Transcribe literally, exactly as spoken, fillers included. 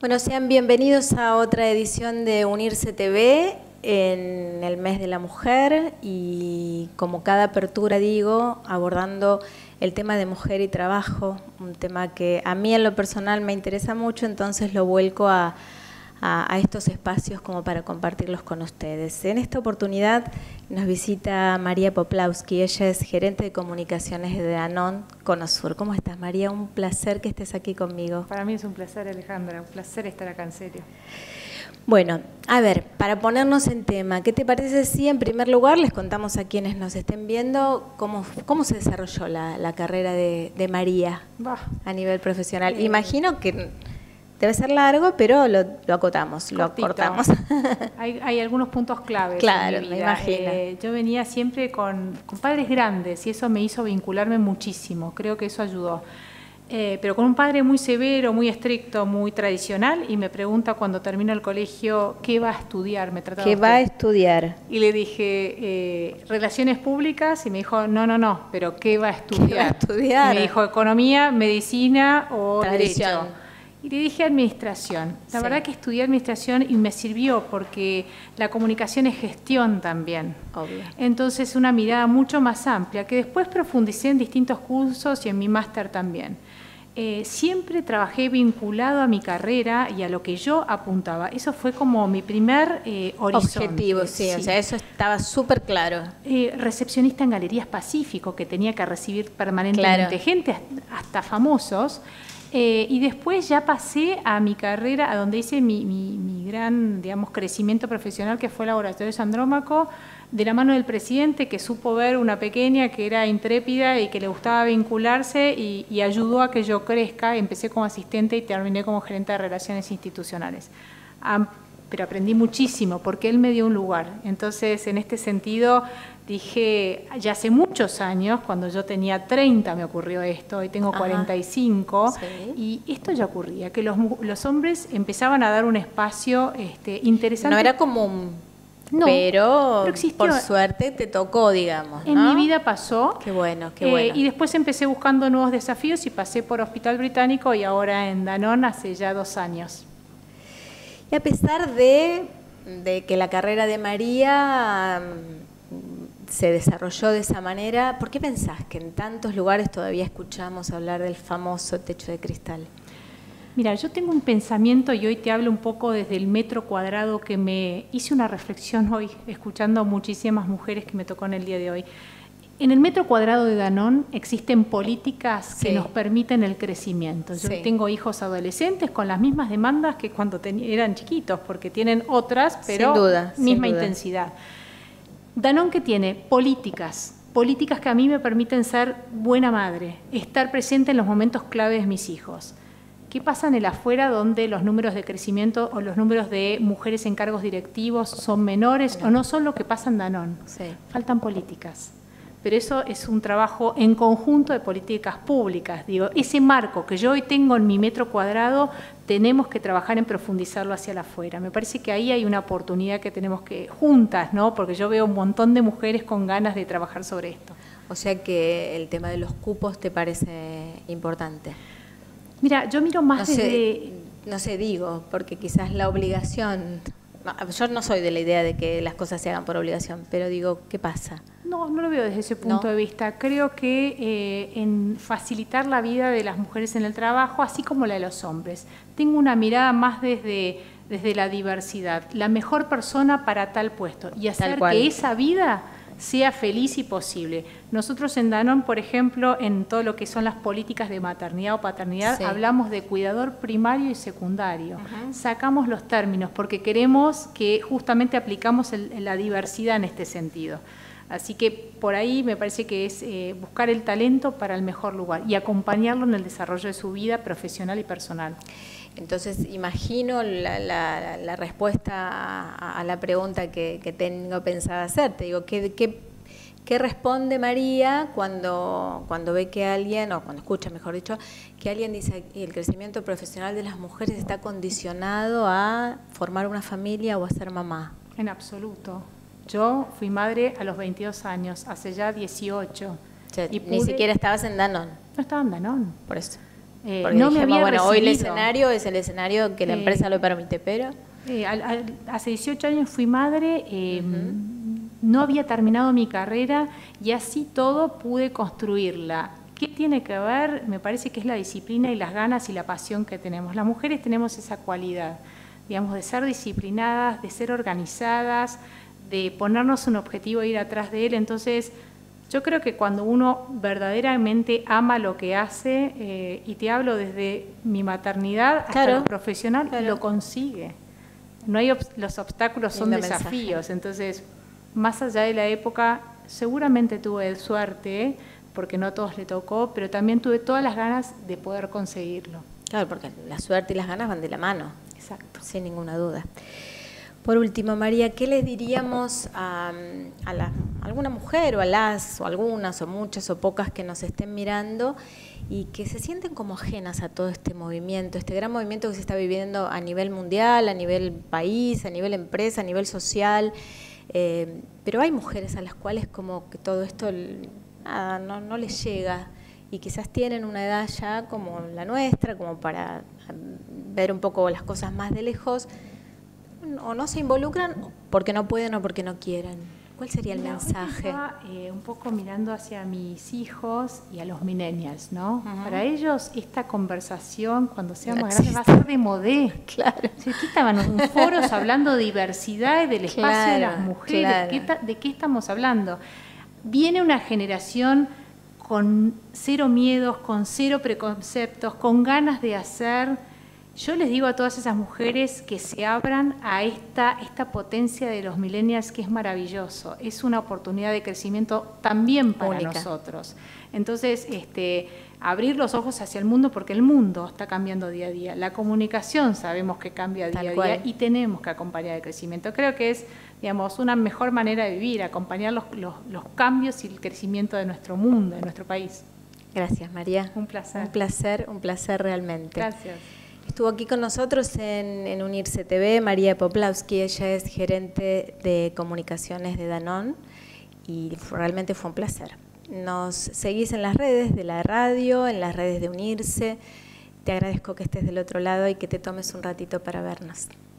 Bueno, sean bienvenidos a otra edición de Unirse T V en el mes de la mujer y como cada apertura digo, abordando el tema de mujer y trabajo, un tema que a mí en lo personal me interesa mucho, entonces lo vuelco a, a, a estos espacios como para compartirlos con ustedes. En esta oportunidad nos visita María Poplawski, ella es gerente de comunicaciones de Danone Conosur. ¿Cómo estás, María? Un placer que estés aquí conmigo. Para mí es un placer, Alejandra, un placer estar acá, en serio. Bueno, a ver, para ponernos en tema, ¿qué te parece si en primer lugar les contamos a quienes nos estén viendo cómo, cómo se desarrolló la, la carrera de, de María bah. a nivel profesional? Eh, Imagino que debe ser largo, pero lo, lo acotamos, cortito. lo acortamos. Hay, hay algunos puntos claves. Claro, en mi vida. me imagino. Eh, yo venía siempre con, con padres grandes y eso me hizo vincularme muchísimo, creo que eso ayudó. Eh, pero con un padre muy severo, muy estricto, muy tradicional, y me pregunta cuando termino el colegio, ¿qué va a estudiar? Me trataba ¿Qué va a estudiar? Y le dije, eh, Relaciones Públicas, y me dijo, no, no, no, pero ¿qué va a estudiar? ¿Qué va a estudiar? Y me dijo, Economía, Medicina o Tradición. Derecho. Y le dije Administración. La sí. verdad que estudié Administración y me sirvió porque la comunicación es gestión también. Obvio. Entonces, una mirada mucho más amplia, que después profundicé en distintos cursos y en mi máster también. Eh, siempre trabajé vinculado a mi carrera y a lo que yo apuntaba. Eso fue como mi primer eh, horizonte. Objetivo, sí, sí, o sea, eso estaba súper claro. Eh, recepcionista en Galerías Pacífico, que tenía que recibir permanentemente claro. gente, hasta famosos. Eh, y después ya pasé a mi carrera, a donde hice mi, mi, mi gran, digamos, crecimiento profesional, que fue Laboratorio Andrómaco, de la mano del presidente, que supo ver una pequeña que era intrépida y que le gustaba vincularse y, y ayudó a que yo crezca. Empecé como asistente y terminé como gerente de Relaciones Institucionales. Um, pero aprendí muchísimo porque él me dio un lugar. Entonces, en este sentido, dije, ya hace muchos años, cuando yo tenía treinta me ocurrió esto, hoy tengo Ajá. cuarenta y cinco, sí. y esto ya ocurría, que los, los hombres empezaban a dar un espacio este, interesante. No era común, no, pero, pero por suerte te tocó, digamos, ¿no? En mi vida pasó. Qué bueno, qué bueno. Eh, y después empecé buscando nuevos desafíos y pasé por Hospital Británico y ahora en Danone hace ya dos años. Y a pesar de, de que la carrera de María se desarrolló de esa manera, ¿por qué pensás que en tantos lugares todavía escuchamos hablar del famoso techo de cristal? Mira, yo tengo un pensamiento y hoy te hablo un poco desde el metro cuadrado que me hice una reflexión hoy, escuchando a muchísimas mujeres que me tocó en el día de hoy. En el metro cuadrado de Danone existen políticas que sí. nos permiten el crecimiento. Yo sí. tengo hijos adolescentes con las mismas demandas que cuando eran chiquitos, porque tienen otras, pero sin duda, misma sin duda. intensidad. Danone, ¿qué tiene? Políticas. Políticas que a mí me permiten ser buena madre, estar presente en los momentos clave de mis hijos. ¿Qué pasa en el afuera donde los números de crecimiento o los números de mujeres en cargos directivos son menores no. o no son lo que pasa en Danone? Sí. Faltan políticas. Pero eso es un trabajo en conjunto de políticas públicas. Digo, ese marco que yo hoy tengo en mi metro cuadrado, tenemos que trabajar en profundizarlo hacia la afuera. Me parece que ahí hay una oportunidad que tenemos que, juntas, ¿no? Porque yo veo un montón de mujeres con ganas de trabajar sobre esto. O sea que el tema de los cupos te parece importante. Mira, yo miro más no desde... Sé, no sé, digo, porque quizás la obligación... Yo no soy de la idea de que las cosas se hagan por obligación, pero digo, ¿qué pasa? No, no lo veo desde ese punto ¿No? de vista. Creo que eh, en facilitar la vida de las mujeres en el trabajo, así como la de los hombres. Tengo una mirada más desde, desde la diversidad, la mejor persona para tal puesto y hacer que esa vida sea feliz y posible. Nosotros en Danone, por ejemplo, en todo lo que son las políticas de maternidad o paternidad, sí. hablamos de cuidador primario y secundario. Uh-huh. Sacamos los términos porque queremos que justamente aplicamos el, la diversidad en este sentido. Así que por ahí me parece que es eh, buscar el talento para el mejor lugar y acompañarlo en el desarrollo de su vida profesional y personal. Entonces, imagino la, la, la respuesta a, a la pregunta que, que tengo pensada hacer. Te digo, ¿qué, qué, qué responde María cuando, cuando ve que alguien, o cuando escucha, mejor dicho, que alguien dice que el crecimiento profesional de las mujeres está condicionado a formar una familia o a ser mamá? En absoluto. Yo fui madre a los veintidós años, hace ya dieciocho. O sea, y ni pude... siquiera estabas en Danone. No estaba en Danone. Por eso. Eh, Porque no dijimos, me había bueno, recibido. Hoy el escenario es el escenario que la empresa eh, lo permite, pero... Eh, al, al, hace dieciocho años fui madre, eh, uh-huh. no había terminado mi carrera y así todo pude construirla. ¿Qué tiene que ver? Me parece que es la disciplina y las ganas y la pasión que tenemos. Las mujeres tenemos esa cualidad, digamos, de ser disciplinadas, de ser organizadas, de ponernos un objetivo e ir atrás de él. Entonces, yo creo que cuando uno verdaderamente ama lo que hace, eh, y te hablo desde mi maternidad hasta claro, lo profesional, claro. lo consigue. No hay ob- los obstáculos son Lindo desafíos. Mensaje. Entonces, más allá de la época, seguramente tuve suerte, porque no a todos le tocó, pero también tuve todas las ganas de poder conseguirlo. Claro, porque la suerte y las ganas van de la mano. Exacto. Sin ninguna duda. Por último, María, ¿qué le diríamos a, a, la, a alguna mujer o a las, o algunas, o muchas, o pocas que nos estén mirando y que se sienten como ajenas a todo este movimiento, este gran movimiento que se está viviendo a nivel mundial, a nivel país, a nivel empresa, a nivel social? Eh, pero hay mujeres a las cuales como que todo esto nada, no, no les llega y quizás tienen una edad ya como la nuestra, como para ver un poco las cosas más de lejos, o no se involucran porque no pueden o porque no quieren. ¿Cuál sería el no, mensaje? Estaba, eh, un poco mirando hacia mis hijos y a los millennials, ¿no? Uh-huh. Para ellos esta conversación cuando seamos no grandes va a ser de modé. Claro. O sea, aquí estaban en foros hablando de diversidad y del espacio claro, de las mujeres. Claro. ¿Qué ta- ¿De qué estamos hablando? Viene una generación con cero miedos, con cero preconceptos, con ganas de hacer. Yo les digo a todas esas mujeres que se abran a esta, esta potencia de los millennials que es maravilloso. Es una oportunidad de crecimiento también para Única. nosotros. Entonces, este, abrir los ojos hacia el mundo porque el mundo está cambiando día a día. La comunicación sabemos que cambia día Tal a día cual. y tenemos que acompañar el crecimiento. Creo que es, digamos, una mejor manera de vivir, acompañar los, los, los cambios y el crecimiento de nuestro mundo, de nuestro país. Gracias, María. Un placer. Un placer, un placer realmente. Gracias. Estuvo aquí con nosotros en, en Unirse T V María Poplawski, ella es gerente de comunicaciones de Danone y realmente fue un placer. Nos seguís en las redes de la radio, en las redes de Unirse. Te agradezco que estés del otro lado y que te tomes un ratito para vernos.